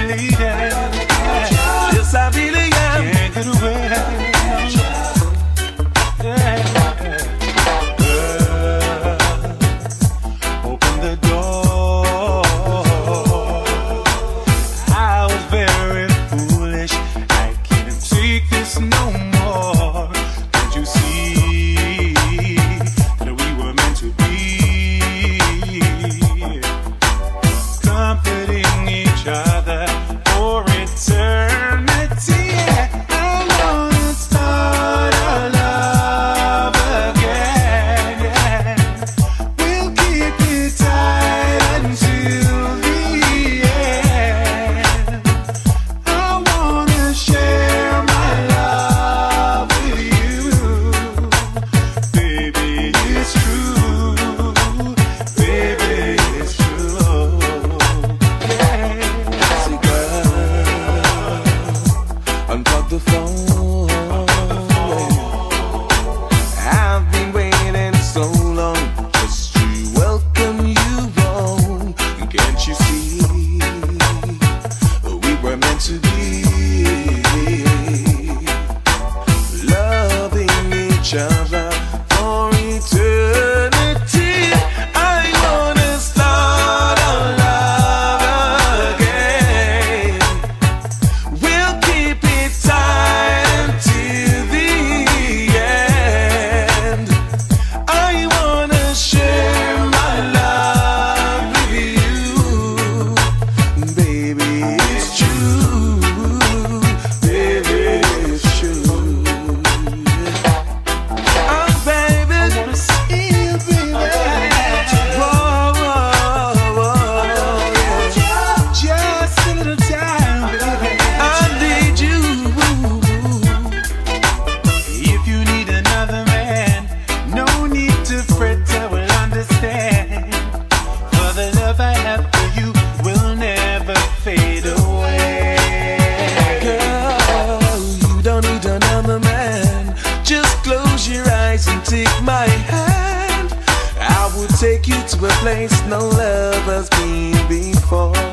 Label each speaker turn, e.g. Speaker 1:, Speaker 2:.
Speaker 1: really am. Yes, I really am. Can't get away. Open the door. I was very foolish. I can't take this no more. Can't you see that we were meant to be? Comforting each other for eternity. I wanna start our love again. We'll keep it tight until the end. I wanna share my love with you. Baby, it's true. Baby, it's true. Yeah. See, girl, unplug the phone. I've been waiting so long just to welcome you home. Can't you see we were meant to be? Loving each other for eternity. I wanna start our love again. We'll keep it tight until the end. I wanna share my love with you. Baby, it's true. Baby, it's true. Oh, baby, I wanna see you, baby. Whoa, whoa, whoa, yeah. Just a little time, baby. I need you. If you need another man, no need to fret, I will understand. For the love I have for you will never fade away. Girl, you don't need another man. Just close your eyes and take my hand. I will take you to a place no love has been before.